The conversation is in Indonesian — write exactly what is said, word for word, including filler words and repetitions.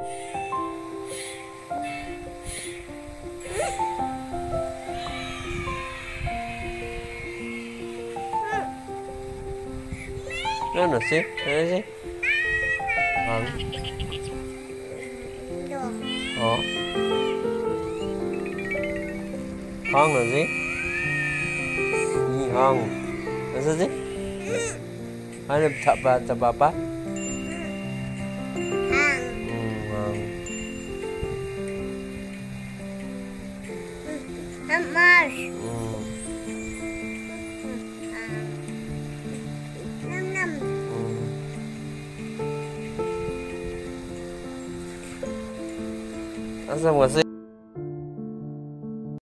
Mana sih? Mana sih? Hang. Oh. Hang là gì? Gì hang? Masa sih? Ano taba taba apa? Hmm, hang. Emas. Hmm. Năm năm. Hmm. Asa mo sih?